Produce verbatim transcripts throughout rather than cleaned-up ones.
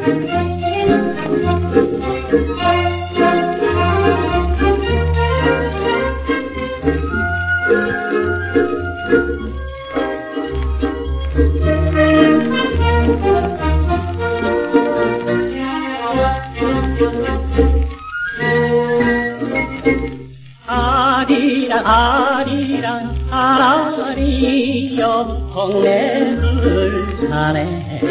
아리랑 아리랑 아리여 동네 들산에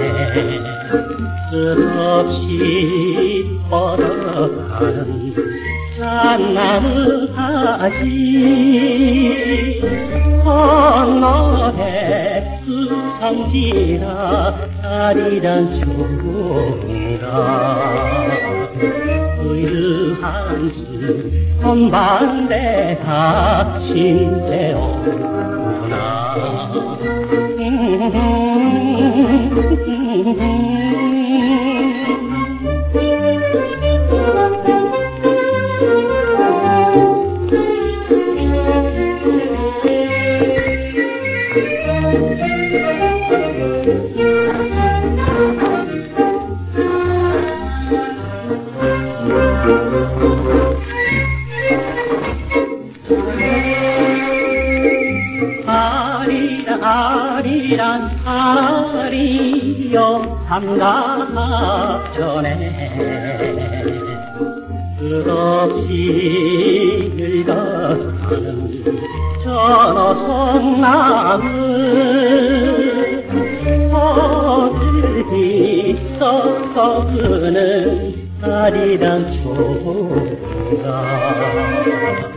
끝없이 뻗어가는 잣나무 가지 건너에 수성지라 아리랑 총각 의르 한숨 건반대가 신세오구나. 아리랑 아리랑 아리여 삼각전에 끝없이 늙어가는 전어송나무 어딜 썩어그는 아리랑 총각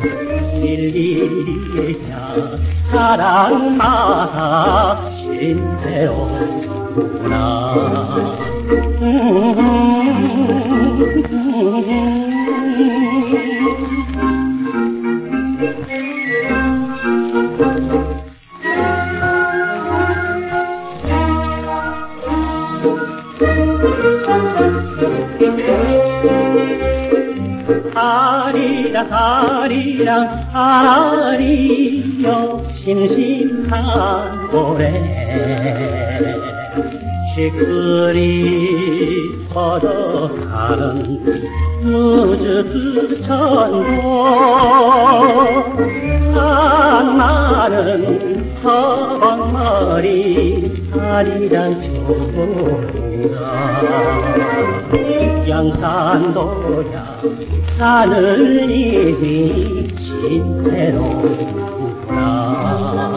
일일이야 사랑마다 신세오구나. 아리랑 아리랑 아리여 심심한 노래 시끄리 뻗어가는 무주천도 한마는 허벅머리 아리랑 총각 양산도야 하늘이 신태로구나.